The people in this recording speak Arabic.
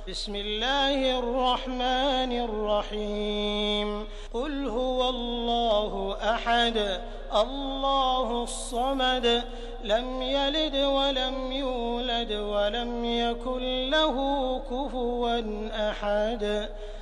بسم الله الرحمن الرحيم قل هو الله أحد الله الصمد لم يلد ولم يولد ولم يكن له كفوا أحد